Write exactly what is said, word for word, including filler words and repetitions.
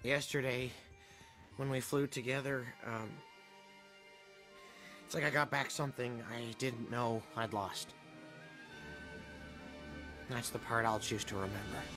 yesterday, when we flew together, um, it's like I got back something I didn't know I'd lost. That's the part I'll choose to remember.